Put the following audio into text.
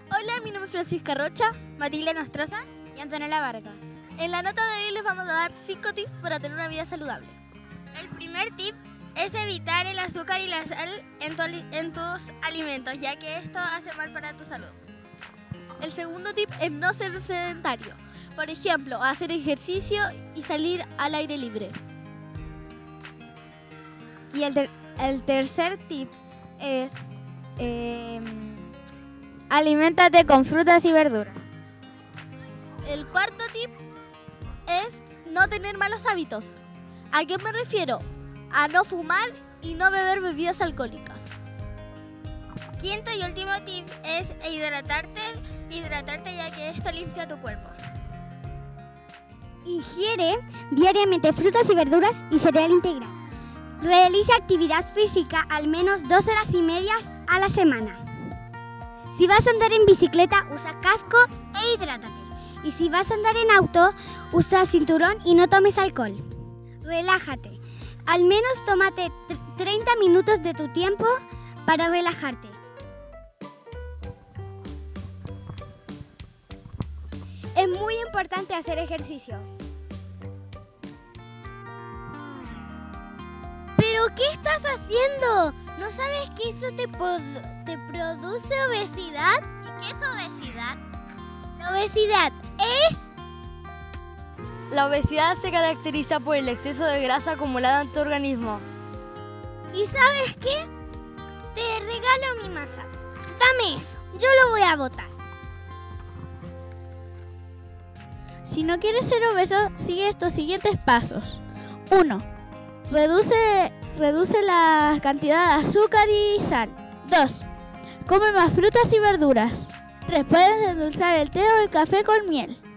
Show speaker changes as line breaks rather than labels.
Hola, mi nombre es Francisca Rocha,
Matilde Nostroza y Antonella Vargas.
En la nota de hoy les vamos a dar 5 tips para tener una vida saludable.
El primer tip es evitar el azúcar y la sal en tus alimentos, ya que esto hace mal para tu salud.
El segundo tip es no ser sedentario. Por ejemplo, hacer ejercicio y salir al aire libre.
Y el tercer tip es aliméntate con frutas y verduras.
El cuarto tip es no tener malos hábitos. ¿A qué me refiero? A no fumar y no beber bebidas alcohólicas.
Quinto y último tip es hidratarte ya que esto limpia tu cuerpo.
Ingiere diariamente frutas y verduras y cereal integral. Realiza actividad física al menos 2 horas y media a la semana. Si vas a andar en bicicleta, usa casco e hidrátate. Y si vas a andar en auto, usa cinturón y no tomes alcohol. Relájate. Al menos tómate 30 minutos de tu tiempo para relajarte.
Es muy importante hacer ejercicio.
¿Pero qué estás haciendo? ¿No sabes que eso te produce obesidad?
¿Y qué es obesidad?
La obesidad es...
La obesidad se caracteriza por el exceso de grasa acumulada en tu organismo.
¿Y sabes qué? Te regalo mi masa. Dame eso, yo lo voy a botar.
Si no quieres ser obeso, sigue estos siguientes pasos. 1. Reduce la cantidad de azúcar y sal. 2. Come más frutas y verduras. 3. Puedes endulzar el té o el café con miel.